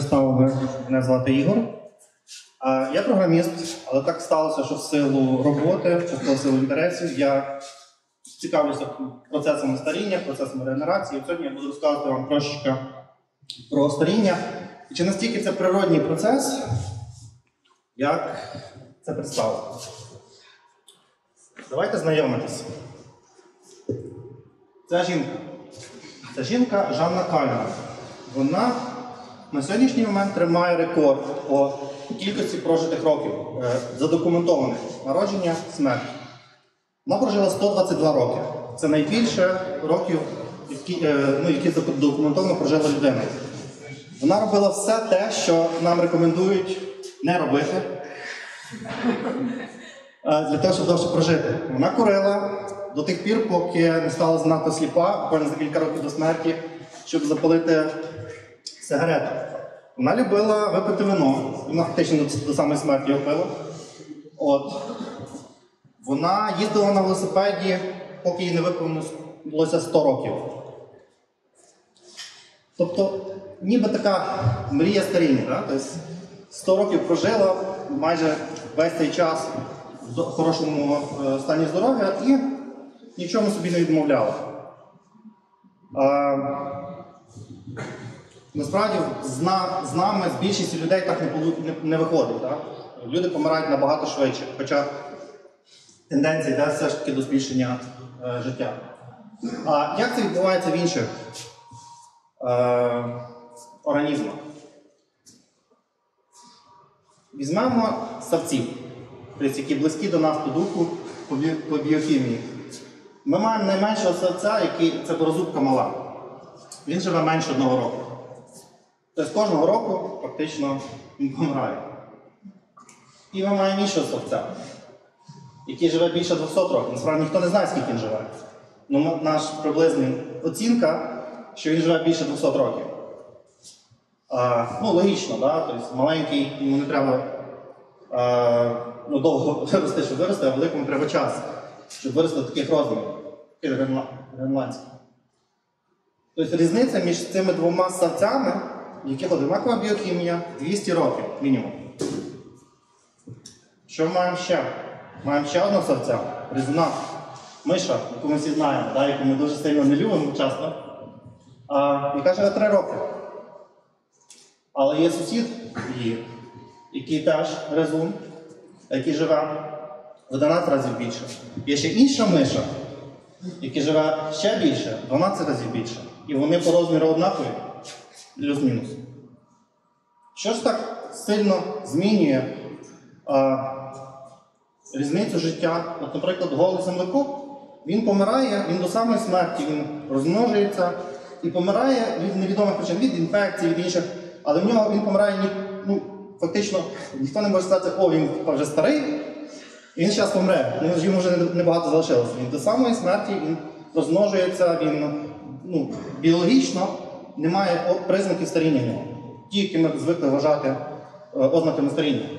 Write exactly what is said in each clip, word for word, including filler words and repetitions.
представив би, мене звати Ігор. Я програміст, але так сталося, що в силу роботи, частково в силу інтересів, я цікавлюся процесами старіння, процесами регенерації. Сьогодні я буду розказувати вам трошечки про старіння. І чи настільки це природній процес, як це представити. Давайте знайомитись. Це жінка. Це жінка Жанна Кальна. Вона на сьогоднішній момент тримає рекорд по кількості прожитих років, задокументованих народження, смерть. Вона прожила сто двадцять два роки. Це найбільше років, які, ну, які задокументовано прожила людина. Вона робила все те, що нам рекомендують не робити, для того, щоб довше прожити. Вона курила до тих пір, поки не стала занадто сліпа, буквально за кілька років до смерті, щоб запалити сигарету. Вона любила випити вино, вона фактично до самої смерті його пила. От. Вона їздила на велосипеді, поки їй не виповнилося сто років. Тобто, ніби така мрія старіння. Да? Тобто, сто років прожила, майже весь цей час в хорошому стані здоров'я і нічому собі не відмовляла. А, насправді, з, на, з нами, з більшістю людей так не, не, не виходить. Так? Люди помирають набагато швидше, хоча тенденція йде все ж таки до збільшення е, життя. А як це відбувається в інших е, організмах? Візьмемо савців, які близькі до нас по духу, по, бі, по біохімії. Ми маємо найменшого савця, який це борозубка мала. Він живе менше одного року. Тобто кожного року фактично він помирає. І ми маємо іншого савця, який живе більше двохсот років. Насправді ніхто не знає, скільки він живе. Ну, наш приблизна оцінка, що він живе більше двохсот років. А, ну, логічно, да? Тобто маленький, йому не треба а, ну, довго вирости, щоб вирости, а великому треба час, щоб вирости до таких розмірів, таких гренландських. Тобто різниця між цими двома савцями, в яких одинакова біохімія, двісті років мінімум. Що ми маємо ще? Маємо ще одного савця, різуна, миша, яку ми всі знаємо, да? Яку ми дуже сильно не любимо часто, а, яка живе три роки. Але є сусід її, який теж гризун, який живе в одинадцять разів більше. Є ще інша миша, яка живе ще більше, дванадцять разів більше. І вони по розміру однакові, плюс-мінус. Що ж так сильно змінює а, різницю життя? От, наприклад, голий землекоп, він помирає, він до самої смерті, він розмножується і помирає від невідомих причин, від інфекцій, від інших. Але в нього він помирає, ну, фактично, ніхто не може сказати, о, він вже старий, і він зараз помре. Ну, йому вже небагато залишилося. Він до самої смерті, він розмножується, він, ну, біологічно немає признаків старіння в нього. Ті, які ми звикли вважати ознаками старіння.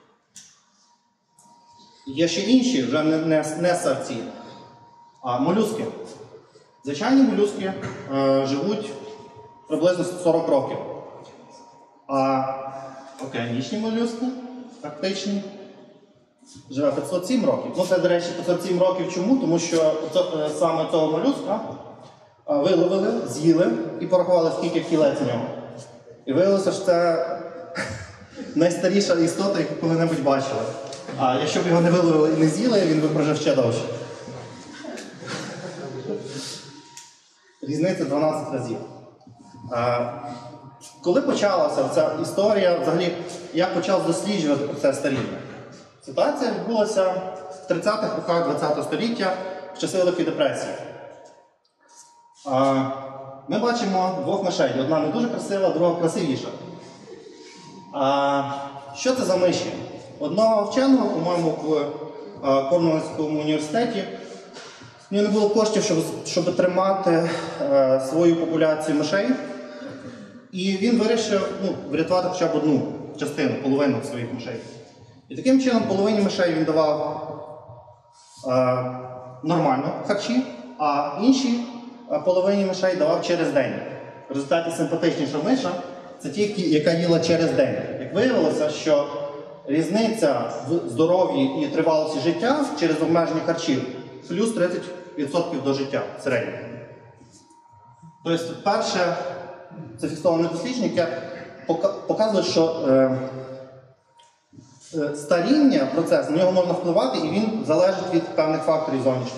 Є ще інші, вже не, не, не савці, а молюски. Звичайні молюски е, живуть приблизно сорок років. А океанічні молюски, фактичні, живе п'ятсот сім років. Ну, це, до речі, п'ятсот сім років чому? Тому що це, саме цього молюска виловили, з'їли і порахували, скільки кілець у нього. І виявилося, що це найстаріша істота, яку коли-небудь бачили. А якщо б його не виловили і не з'їли, він би прожив ще довше. Різниця дванадцять разів. Коли почалася ця історія, взагалі, я почав досліджувати процес старіння. Ситуація відбулася в тридцятих роках ХХ століття, в часи Великої депресії. Ми бачимо двох мишей. Одна не дуже красива, друга красивіша. Що це за миші? Одного вченого, по-моєму, в Корнельському університеті, в нього не було коштів, щоб, щоб тримати свою популяцію мишей. І він вирішив, ну, врятувати хоча б одну частину, половину своїх мишей. І таким чином половині мишей він давав е, нормально харчі, а іншій половині мишей давав через день. В результаті симпатичніша миша це ті, яка їла через день. Як виявилося, що різниця в здоров'ї і тривалості життя через обмеження харчів плюс тридцять відсотків до життя в середньому. Тобто, перше, це фіксоване дослідження, яке показує, що е, е, старіння, процес, на нього можна впливати, і він залежить від певних факторів зовнішніх.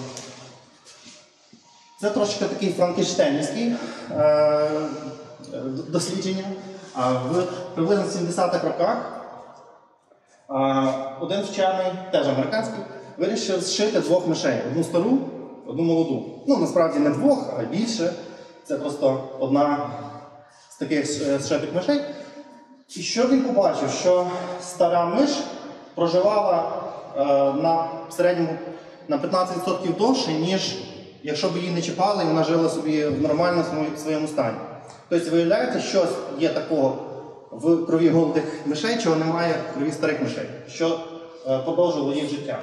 Це трошки такий франкенштейнівський е, дослідження. В приблизно сімдесятих роках е, один вчений, теж американський, вирішив зшити двох мишей. Одну стару, одну молоду. Ну, насправді не двох, а більше. Це просто одна з таких зшитих мишей. І що він побачив? Що стара миш проживала е, на, в середньому на п'ятнадцять відсотків довше, ніж якщо б її не чіпали, і вона жила собі в нормальному своєму стані. Тобто, виявляється, щось є такого в крові голодних мишей, чого немає в крові старих мишей, що е, подовжувало їх життя.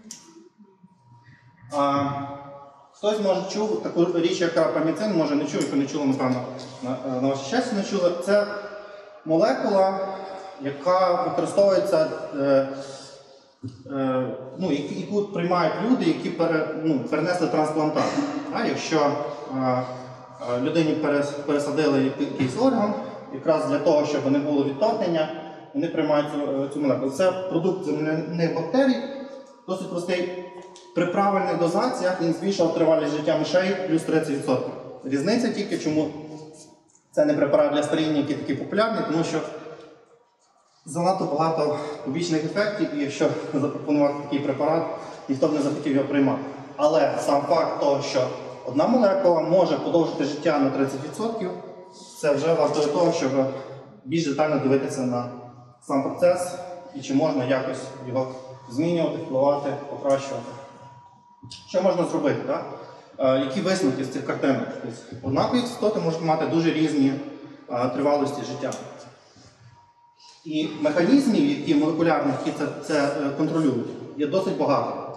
А, хтось, може, чув таку річ, як рапаміцин, може не чув, якщо не чули, напевно, на, на ваше щастя не чули. Це молекула, яка використовується, е, е, ну, яку приймають люди, які пере, ну, перенесли трансплантат. А якщо е, людині пересадили якийсь орган, якраз для того, щоб не було відторгнення, вони приймають цю, цю молекулу. Це продукт земляних бактерій, досить простий. При правильних дозаціях він збільшував тривалість життя мишей плюс тридцять відсотків. Різниця тільки, чому це не препарат для старіння, який такий популярний, тому що занадто багато побічних ефектів, і якщо запропонувати такий препарат, ніхто б не захотів його приймати. Але сам факт того, що одна молекула може подовжити життя на тридцять відсотків, це вже вартує того, щоб більш детально дивитися на сам процес і чи можна якось його змінювати, впливати, покращувати. Що можна зробити? Так? Е, які висновки з цих картинок? Тобто, однакові істоти можуть мати дуже різні е, тривалості життя. І механізмів, які молекулярних, які це, це е, контролюють, є досить багато.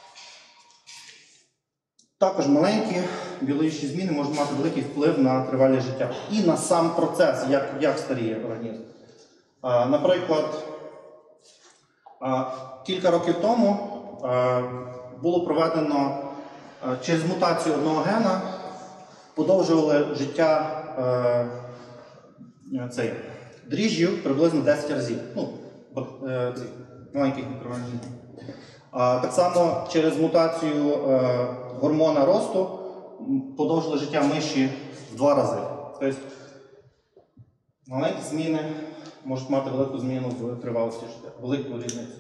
Також маленькі біологічні зміни можуть мати великий вплив на тривалість життя. І на сам процес, як, як старіє організм. Е, наприклад, е, кілька років тому е, було проведено е, через мутацію одного гена, подовжували життя е, цей, дріжджів приблизно десять разів. Ну, е, ці, маленьких мікроорганізмів. А, так само через мутацію е, гормона росту подовжили життя миші в два рази. Тобто маленькі зміни можуть мати велику зміну в тривалості життя, велику різницю.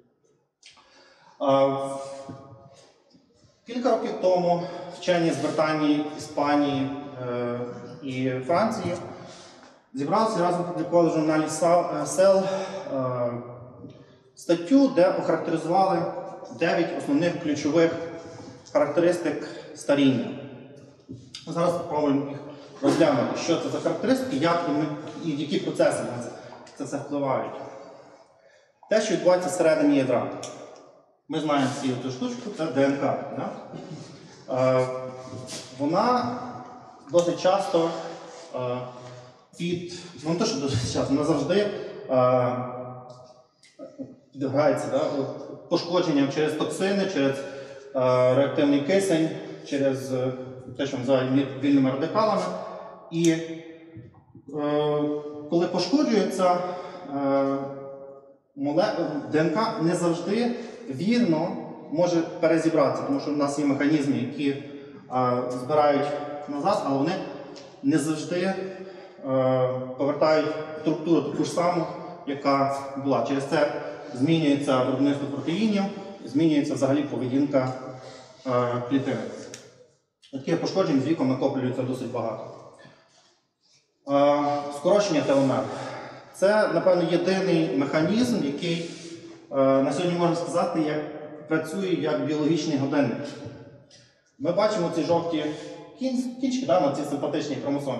А, Кілька років тому вчені з Британії, Іспанії е, і Франції зібралися і разом публікували в журналі Cell е, статтю, де охарактеризували дев'ять основних ключових характеристик старіння. Ми зараз спробуємо їх розглянути, що це за характеристики, як і, ми, і які процеси на це, це все впливають. Те, що відбувається всередині ядра. Ми знаємо всі цю штучку, це ДНК. Да? Е, вона досить часто е, під, ну не те, що досить часто, вона завжди е, підвергається да? пошкодженням через токсини, через е, реактивний кисень, через е, те, що називають вільними радикалами. І е, коли пошкоджується, е, ДНК не завжди вірно може перезібратися, тому що в нас є механізми, які а, збирають назад, але вони не завжди а, повертають структуру таку ж саму, яка була. Через це змінюється виробництво протеїнів, змінюється взагалі поведінка а, клітини. Таке пошкоджень з віком накоплюється досить багато. А, скорочення теломер. Це, напевно, єдиний механізм, який на сьогодні можна сказати, як працює як біологічний годинник. Ми бачимо ці жовті кінчики да, на ці симпатичні хромосомі.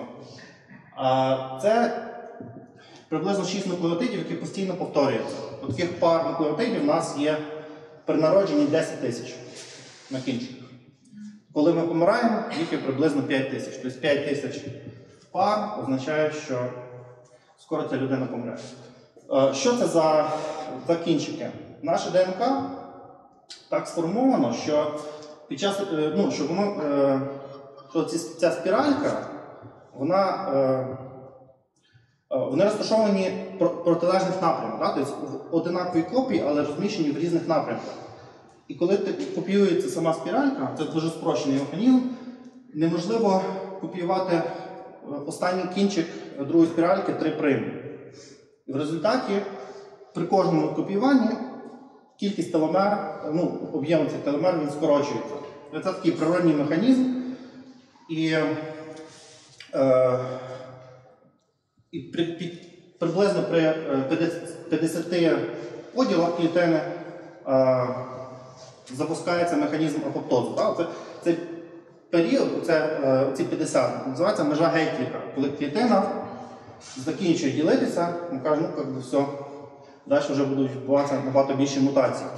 Це приблизно шість нуклеотидів, які постійно повторюються. Таких пар нуклеотидів у нас є при народженні десять тисяч на кінчиках. Коли ми помираємо, їх є приблизно п'ять тисяч. Тобто п'ять тисяч пар означає, що скоро ця людина помре. Е, Що це за, за кінчики? Наше ДНК так сформовано, що під час, е, ну, що воно, е, що ці, ця спіралька, вона, е, е, вони розташовані в протилежних напрямках, да? Тобто в одинаковій копії, але розміщені в різних напрямках. І коли копіюється сама спіралька, це дуже спрощений механізм, неможливо копіювати останній кінчик другої спіральки три прим. І в результаті при кожному копіюванні кількість теломер, ну, об'єм цих теломер він скорочується. Це такий природній механізм. І, е, і при, під, приблизно при п'ятдесяти поділах клітини е, запускається механізм апоптозу. Так? Це, це період, це, е, ці п'ятдесят, називається межа Гейтліка, коли клітина закінчує ділитися, ми кажемо, ну, як би все, далі вже будуть відбуватися набагато більші мутації.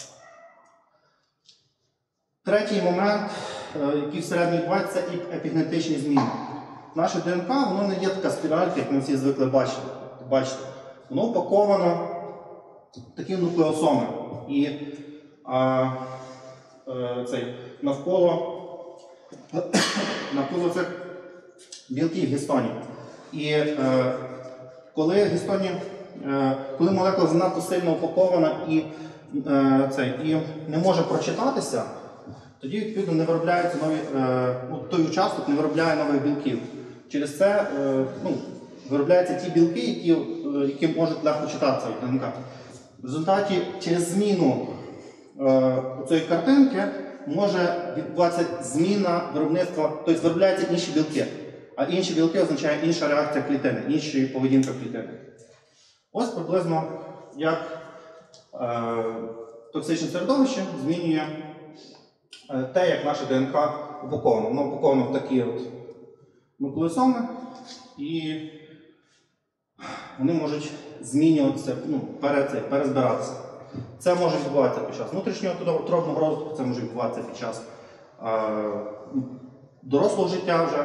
Третій момент, який всередині відбувається, це епігенетичні зміни. Наше ДНК, воно не є така спіралька, як ми всі звикли бачити. бачити. Воно упаковано такі нуклеосоми. І а, а, цей, навколо, навколо цих білків гістонів. І е, коли гістоні, е, коли молекула занадто сильно упакована і, е, цей, і не може прочитатися, тоді, відповідно, не виробляються нові, е, ну, той участок не виробляє нових білків. Через це е, ну, виробляються ті білки, які, е, які можуть легко читатися в ДНК. В результаті через зміну е, цієї картинки може відбуватися зміна виробництва, тобто виробляються інші білки. А інші білки означає інша реакція клітини, інша поведінка клітини. Ось приблизно як е, токсичне середовище змінює е, те, як наше ДНК упаковано. Воно упаковано в такі от нуклеосоми, і вони можуть змінюватися, ну, перед, перезбиратися. Це може відбуватися під час внутрішнього утробного розвитку, це може відбуватися під час е, дорослого життя вже.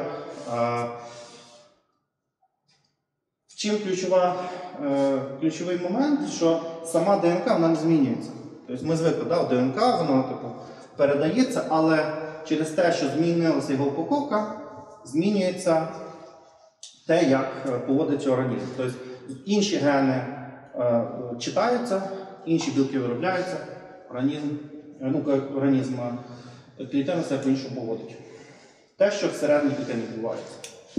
В чим ключова, ключовий момент, що сама ДНК вона не змінюється. Тобто ми звикли, да, ДНК воно типу, передається, але через те, що змінилася його упаковка, змінюється те, як поводиться організм. Тобто інші гени е, читаються, інші білки виробляються, організм, ну, організм клітини все по-іншому поводить. Те, що всередині клітини відбувається.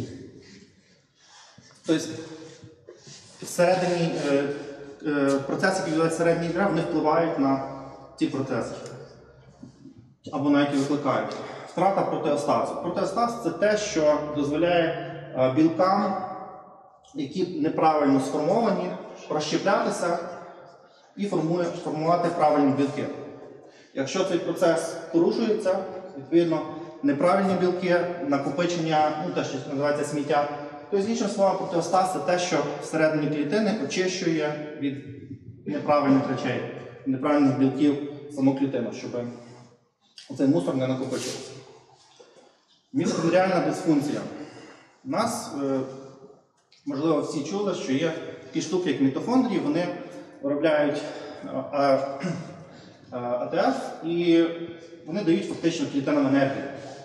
Тобто, всередині, е, е, процеси, які відбуваються всередині ядра, вони впливають на ці процеси. Або навіть викликають. Втрата протеостазу. Протеостаз – це те, що дозволяє е, білкам, які неправильно сформовані, розщеплятися і формує, формувати правильні білки. Якщо цей процес порушується, відповідно, неправильні білки, накопичення, ну, те, що називається сміття. Тобто, з іншим словом, протеостаз – це те, що всередині клітини очищує від неправильних речей, неправильних білків саму клітину, щоб цей мусор не накопичувався. Мітохондріальна дисфункція. У нас, можливо, всі чули, що є такі штуки, як мітохондрії, вони виробляють А Т Ф і вони дають фактично клітинам енергію.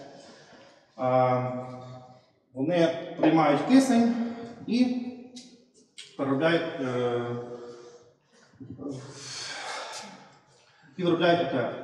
Вони приймають кисень і переробляють, е, і виробляють А Т Ф.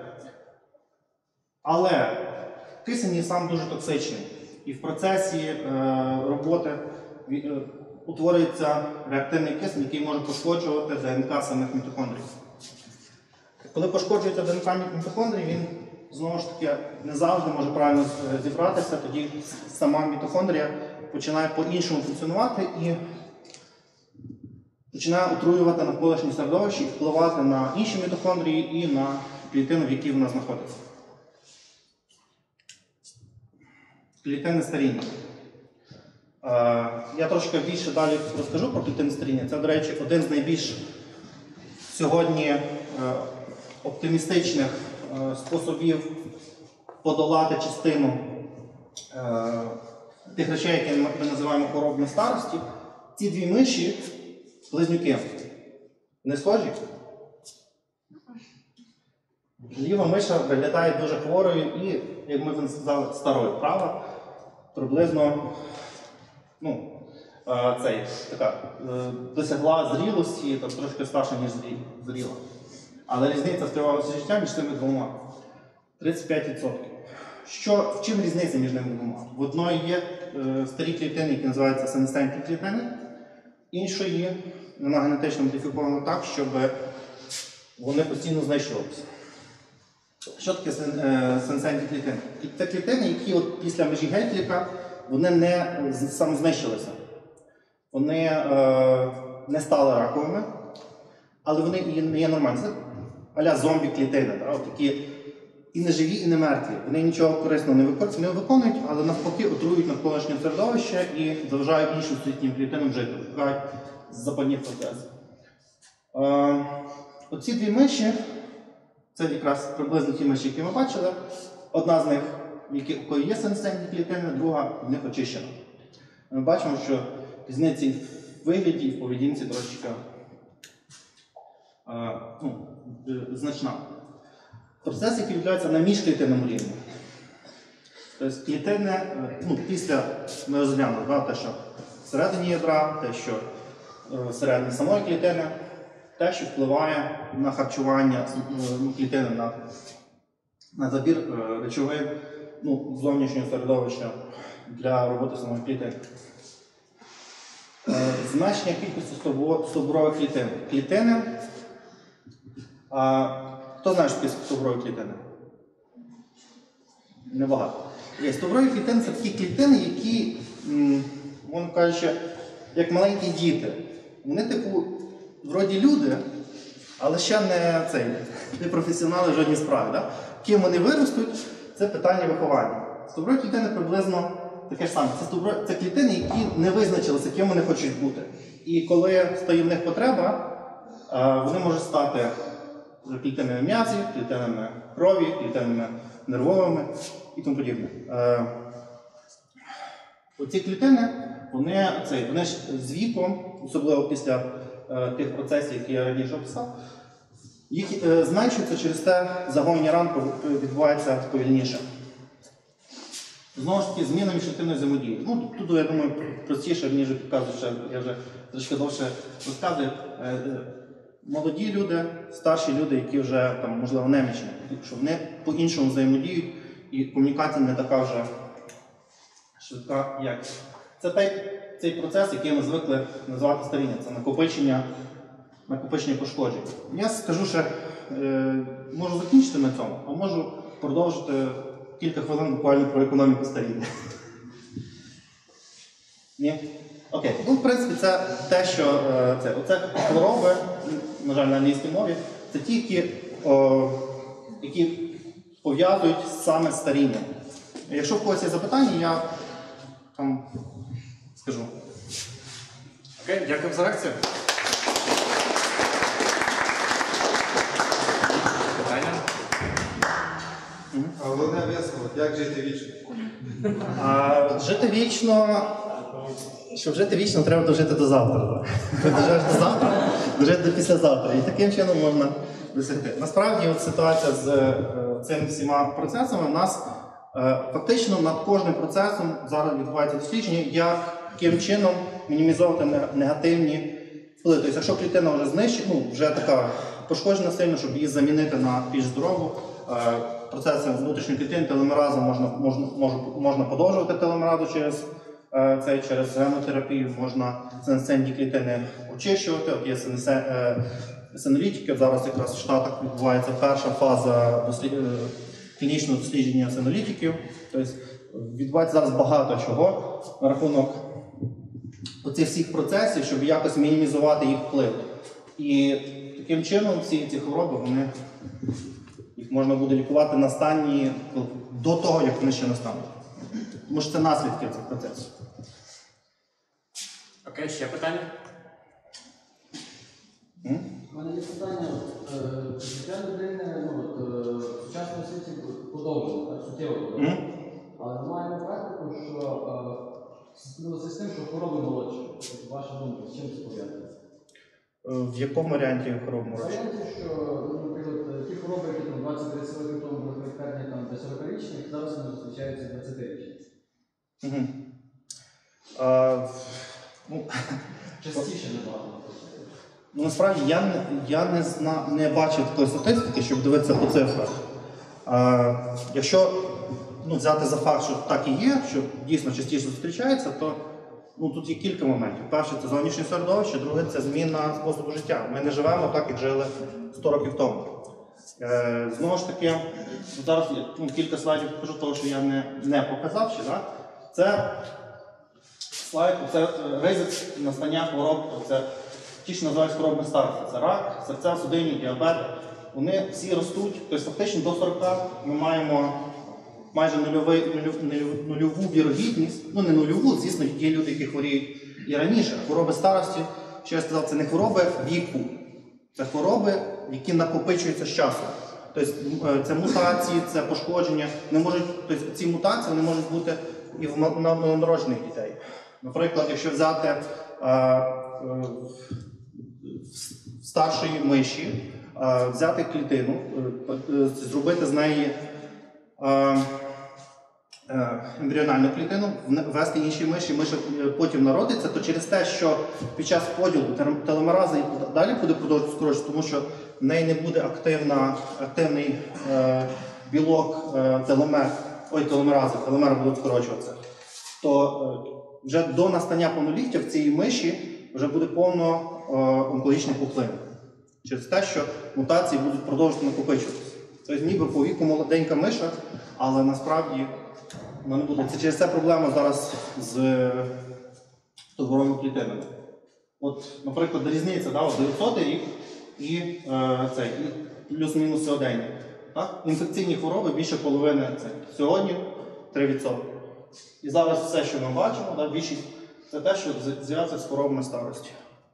Але кисень є сам дуже токсичний. І в процесі е, роботи е, утворюється реактивний кисень, який може пошкоджувати ДНК самих мітохондрій. Коли пошкоджується ДНК мітохондрій, він знову ж таки не завжди може правильно зібратися, тоді сама мітохондрія починає по-іншому функціонувати і починає отруювати навколишнє середовище і впливати на інші мітохондрії і на клітину, в якій вона знаходиться. Клітинне старіння. Я трошки більше далі розкажу про клітинне старіння. Це, до речі, один з найбільш сьогодні оптимістичних способів подолати частину тих речей, які ми називаємо хворобами старості. ці дві миші близнюки. Не схожі? Ліва миша виглядає дуже хворою і, як ми сказали, старою. Права приблизно ну, цей, така, досягла зрілості, так, трошки старша, ніж зріла. Але різниця в тривалості життя між цими двома тридцять п'ять відсотків. Що, в чим різниця між ними двома? В одної є е, старі клітини, які називаються сенесцентні клітини, іншої вона генетично модифікована так, щоб вони постійно знищувалися. Що таке сенесцентні клітини? Це клітини, які от після межі Гейтліка вони не самознищилися. Вони е, не стали раковими, але вони і не є нормальні. Це а-ля зомбі-клітини, да? Такі і не живі, і не мертві. Вони нічого корисного не виконують, не виконують, але навпаки отрують навколишнє середовище і заважають іншим світнім клітинам жити, викликають запальні процеси. Е, оці дві миші, це якраз приблизно ті миші, які ми бачили. Одна з них, у якої є сенесцентні клітини, друга в них очищена. Ми бачимо, що різниці в вигляді і в поведінці трошки е, ну, значна. Процес, який відбувається на міжклітинному рівні. Тобто клітини, ну, після ми розглянули да, те, що всередині ядра, те, що е, всередині самої клітини, те, що впливає на харчування ну, клітини, на, на забір е, речовин ну, зовнішнього середовища для роботи самої клітини. Е, зменшення кількості стовбурових клітин. Клітини. А, хто знає, що таке стовбурові клітини? Небагато. Є. Стовбурові клітини – це такі клітини, які, можна кажучи, як маленькі діти. Вони, типу, вроді люди, але ще не, цей, не професіонали в жодній справі. Да? Ким вони виростуть – це питання виховання. Стовбурові клітини приблизно таке ж саме. Це, стовбурові, це клітини, які не визначилися, ким вони хочуть бути. І коли стає в них потреба, вони можуть стати клітинами м'язів, клітинами крові, клітинами нервовими і тому подібне. Оці клітини, вони, це, вони ж з віком, особливо після е, тих процесів, які я раніше описав, їх е, зменшується, через те загоєння ран відбувається повільніше. Знову ж таки, зміна міжклітинної взаємодії. Ну, тут, я думаю, простіше, ніж показую, що я вже трошки довше розказую. Е, молоді люди, старші люди, які вже, там, можливо, немічні, що вони по-іншому взаємодіють і комунікація не така вже швидка якість. Це той, цей процес, який ми звикли називати старіння. Це накопичення, накопичення пошкоджень. Я скажу, що е, можу закінчити на цьому, а можу продовжити кілька хвилин буквально про економіку старіння. Ні? Окей. Ну, в принципі, це те, що е, це, оце хвороби, на жаль, на англійській мові, це ті, які, о, які пов'язують саме старіння. Якщо в когось є запитання, я там скажу. Окей, дякую за лекцію. Питання? А головне висновок, як жити вічно? А, жити вічно, щоб жити вічно, треба дожити до завтра. Дожити до завтра, дожити до післязавтра. І таким чином можна досягти. Насправді, от ситуація з е, цими всіма процесами у нас е, фактично над кожним процесом зараз відбувається дослідження, яким чином мінімізувати негативні впливи. Тобто, якщо клітина вже знищена, ну, вже така пошкоджена сильно, щоб її замінити на більш здорову, е, процеси внутрішньої клітини, телемеразу можна, можна, можна, можна подовжувати телемеразу через е, цей, через гемотерапію, можна сенесцентні клітини очищувати. От є сенолітики, зараз якраз в Штатах відбувається перша фаза дослід... клінічного дослідження сенолітиків. Тобто відбувається зараз багато чого на рахунок оцих всіх процесів, щоб якось мінімізувати їх вплив. І таким чином всі ці хвороби, вони, їх можна буде лікувати на стані до того, як вони ще не стануть. Тому що це наслідки цих процесів. Окей, ще питання? М? У мене є питання. Життя людини ну, в сучасному світі подовжено, так, суттєво подовжено. Але ми маємо практику, що стикнулося з тим, що хвороби молодші. ваша думка, з чим це пов'язано? Е, В якому варіанті хвороби морочі? Варіанті, що, ну, наприклад, ті хвороби, які там двадцять-тридцять років тому були характерні там, для сорокарічних, зараз вони зустрічаються двадцятирічних. Угу. А, ну, Частіше набагато. ну, насправді я, не, я не, зна, не бачив такої статистики, щоб дивитися по цифрах. А, якщо ну, взяти за факт, що так і є, що дійсно частіше зустрічається, то ну, тут є кілька моментів. Перше, це зовнішнє середовище, друге це зміна способу життя. Ми не живемо так, як жили сто років тому. Е, знову ж таки, зараз я ну, кілька слайдів покажу того, що я не, не показав ще. Да? Це слайд, це ризик настання хвороб, це ті, що називають хворобами старості. Це рак, серцево-судинні, діабет. Вони всі ростуть, тобто фактично до сорока ми маємо майже нульовий, нульов, нульов, нульову вірогідність, ну не нульову, звісно, є люди, які хворіють і раніше. Хвороби старості, що я сказав, це не хвороби віку, це хвороби, які накопичуються з часом. Тобто це мутації, це пошкодження. Не можуть, тобто ці мутації вони можуть бути і в новонароджених дітей. Наприклад, якщо взяти е, е, старшої миші, е, взяти клітину, е, е, зробити з неї е, е, ембріональну клітину, ввести іншій миші, миша потім народиться, то через те, що під час поділу теломераза і далі буде продовжувати скорочувати, тому що в неї не буде активна, активний е, білок е, теломер, ой, теломерази, теломери будуть скорочуватися, то е, вже до настання повноліття в цій миші вже буде повно е, онкологічних пухлин. Через те, що мутації будуть продовжувати накопичуватися. Тобто ніби по віку молоденька миша, але насправді вона не буде. Це через це проблема зараз з хворобними клітинами. От, наприклад, різниця, да, дев'ятсотий рік і, е, цей, і плюс-мінус сьогодення. Так? Інфекційні хвороби більше половини це сьогодні три відсотки. І зараз все, що ми бачимо, да, більшість це те, що зв'язується з хворобами старості.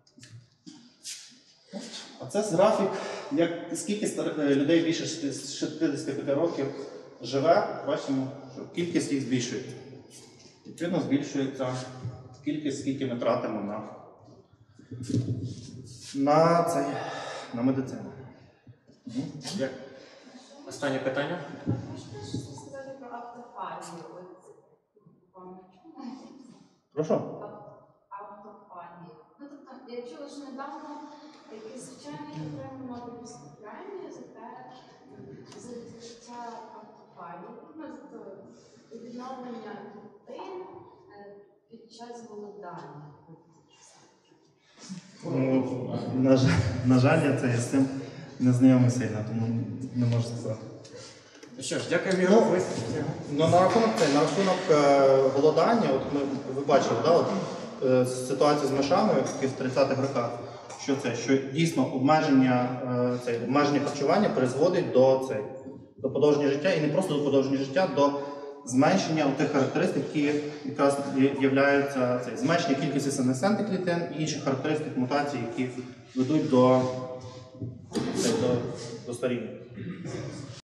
А це графік, як, скільки стар... людей більше шістдесяти п'яти років живе, бачимо, що кількість їх збільшується. Відповідно, збільшується кількість, скільки ми тратимо на, на, цей, на медицину. Угу. Як? Останнє питання. Можете щось сказати про автофагію? Прошу. Автофагію. Ну, тобто, я чула, що недавно якийсь вчений отримав Нобелівську премію за те, за відкриття автофагії, ну, тобто відновлення клітин під час голодання. Ну, на, жаль, на жаль, я це, з цим не знайомий сильно, тому не можу сказати. Ну що ж, дякую, Ігор. Ну, ну, на рахунок це, на рахунок е, голодання, от ми, ви бачили, да, от, е, ситуацію з мишами в тридцятих роках, що це, що дійсно обмеження, е, це, обмеження харчування призводить до, це, до подовження життя, і не просто до подовження життя, до зменшення тих характеристик, які якраз являються це, зменшення кількості сенесцентних клітин і інших характеристик мутацій, які ведуть до, це, до, до старіння.